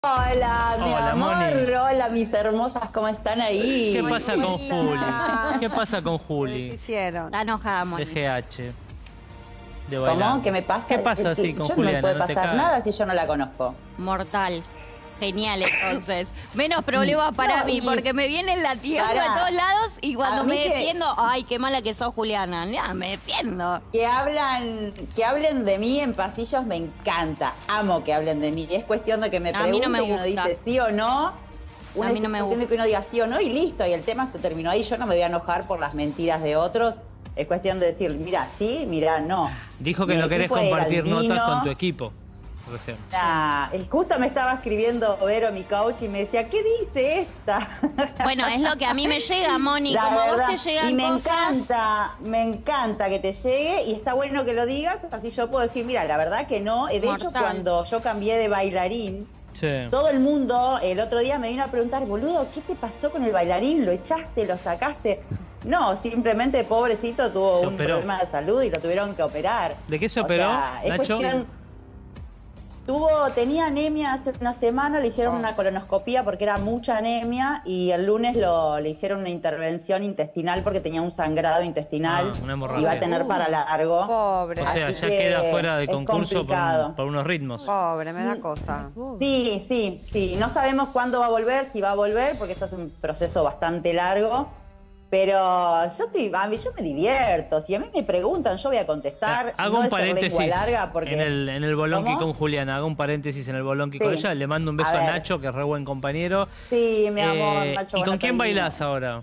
Hola, mi Hola, amor. Moni. Hola, mis hermosas, ¿cómo están ahí? ¿Qué pasa con Juli? ¿Qué pasa con ¿Qué Juli? hicieron? Está enojada, Moni. De GH. De ¿Cómo? Bailando. ¿Qué me pasa? ¿Qué pasa así con Yo Juliana? no me puede ¿No te pasar cae? nada si yo no la conozco. Mortal. Genial, entonces. Menos problemas para No, mí, y- porque me vienen latigando Pará. de todos lados y cuando A mí me que- defiendo, ay, qué mala que sos, Juliana. Ya, me defiendo. Que hablen de mí en pasillos me encanta. Amo que hablen de mí. Es cuestión de que me A mí no pregunten me y uno gusta. dice sí o no. A mí no me cuestión gusta. de que uno diga sí o no y listo. Y el tema se terminó ahí. Yo no me voy a enojar por las mentiras de otros. Es cuestión de decir, mira sí, mira no. Dijo que Mi no querés equipo era compartir divino. notas con tu equipo. Recién. Justo me estaba escribiendo Vero, mi coach, y me decía, ¿qué dice esta? Bueno, es lo que a mí me llega, Moni. La Como a vos verdad, te llegan y me cosas. encanta que te llegue y está bueno que lo digas, así yo puedo decir, mira, la verdad que no. De hecho, Mortal. cuando yo cambié de bailarín, Sí. todo el mundo el otro día me vino a preguntar, boludo, ¿qué te pasó con el bailarín? ¿Lo echaste? ¿Lo sacaste? No, simplemente pobrecito tuvo Se un operó. problema de salud y lo tuvieron que operar. ¿De qué se O operó, sea, es Nacho? Tenía anemia hace una semana, le hicieron una colonoscopía porque era mucha anemia y el lunes le hicieron una intervención intestinal porque tenía un sangrado intestinal Una hemorragia. y va a tener para largo. Pobre, O sea, Así ya que queda fuera de es concurso complicado. por unos ritmos. pobre, me da cosa. Sí. No sabemos cuándo va a volver, si va a volver, porque esto es un proceso bastante largo. Pero yo me divierto. Si a mí me preguntan, yo voy a contestar. Hago no un es ser paréntesis lengua larga porque... en el bolonqui ¿Cómo? con Juliana. Hago un paréntesis en el bolonqui Sí. con ella. Le mando un beso A a ver. Nacho, que es re buen compañero. Sí, mi amor, Nacho. ¿Y bueno, con quién divino. bailás ahora?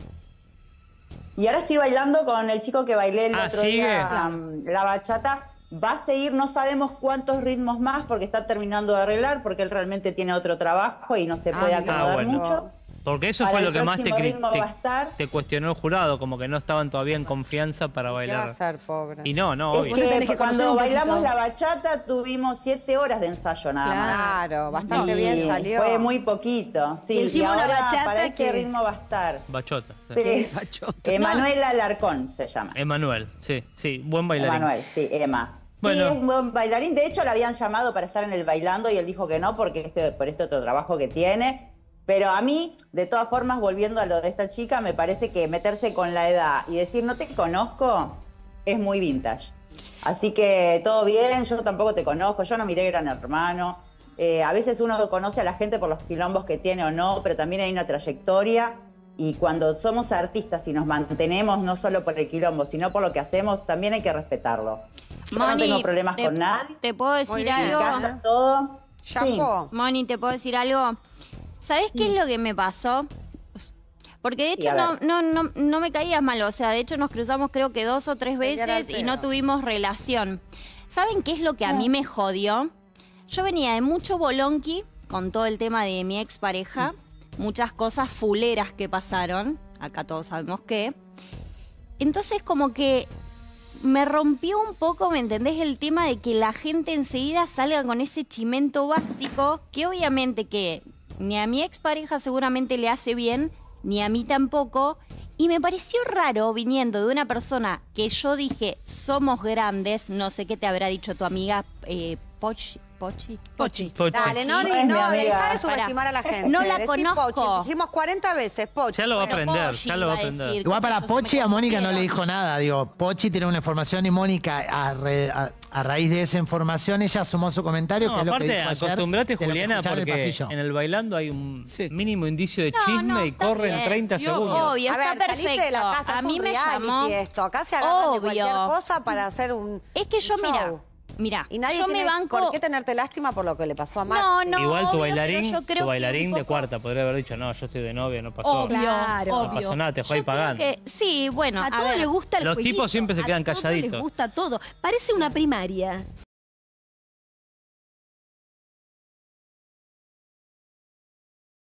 Y ahora estoy bailando con el chico que bailé el otro ¿sigue? día, la bachata. Va a seguir, no sabemos cuántos ritmos más porque está terminando de arreglar, porque él realmente tiene otro trabajo y no se puede acomodar bueno. mucho. Porque eso Para fue el lo que más te, próximo ritmo va a estar. te cuestionó el jurado, como que no estaban todavía en confianza para ¿Qué va a bailar. hacer, pobre? Y no, Es obvio. Vos te tenés que que conocer cuando un poquito. bailamos la bachata tuvimos 7 horas de ensayo nada más. Claro, bastante Y bien salió. Fue muy poquito, sí. Y encima una ahora bachata para este que- ritmo va a estar. Bachota. Sí. Sí. bachota. Emanuela Alarcón se llama. Emanuel, sí, buen bailarín. Emanuel, sí, Emma. Bueno. Sí, es un buen bailarín. De hecho, lo habían llamado para estar en el Bailando y él dijo que no porque por este otro trabajo que tiene. Pero a mí, de todas formas, volviendo a lo de esta chica, me parece que meterse con la edad y decir no te conozco es muy vintage. Así que todo bien, yo tampoco te conozco, yo no miré Gran Hermano. A veces uno conoce a la gente por los quilombos que tiene o no, pero también hay una trayectoria. Y cuando somos artistas y nos mantenemos no solo por el quilombo, sino por lo que hacemos, también hay que respetarlo. Yo no Moni, tengo problemas con nadie, ¿Te puedo Muy decir bien. me algo? encanta todo. Sí. ¿Chapó? Moni, ¿te puedo decir algo? ¿Sabés qué es lo que me pasó? Porque de hecho Sí, a ver. no me caías mal, o sea, de hecho nos cruzamos creo que 2 o 3 Ella era veces el y no pedo. tuvimos relación. ¿Saben qué es lo que a mí me jodió? Yo venía de mucho bolonqui con todo el tema de mi expareja, muchas cosas fuleras que pasaron, acá todos sabemos qué. Entonces como que me rompió un poco, ¿me entendés? El tema de que la gente enseguida salga con ese chimento básico, que obviamente que ni a mi expareja seguramente le hace bien, ni a mí tampoco. Y me pareció raro viniendo de una persona que yo dije, somos grandes, no sé qué te habrá dicho tu amiga Pochi. Pochi. Pochi. Dale, Nori, No es mi no, amiga. deja de subestimar a la gente. No la Decí conozco. Pochi. Dijimos 40 veces, Pochi. Ya lo va a Bueno, aprender, Pochi ya lo va a iba a aprender. decir. Igual para Yo Pochi me a Mónica no le confundieron. dijo nada. Digo, Pochi tiene una información y Mónica, a raíz de esa información, ella sumó su comentario. No, que es lo que aparte, dijo ayer, acostumbrate, de lo que Juliana, escucharon en el porque pasillo. en el bailando hay un mínimo indicio de No, chisme no, y está corren bien. 30 Yo, segundos. obvio, A está ver, saliste perfecto. de la casa, A es mí un me reality llamó. esto. Acá se agarran de cualquier Obvio. cosa para hacer un Es que yo, un show. mira, Y nadie yo tiene me banco. por qué tenerte lástima por lo que le pasó a Marta. No, Igual tu obvio, bailarín, pero yo creo que un de poco- cuarta podría haber dicho, no, yo estoy de novia, no pasó. Obvio, Claro. No obvio. pasó nada, te dejó ahí Yo creo pagando. que- sí, bueno, A a todos ver. les gusta el Los jueguito, tipos siempre se quedan A todos calladitos. les gusta todo. Parece una primaria.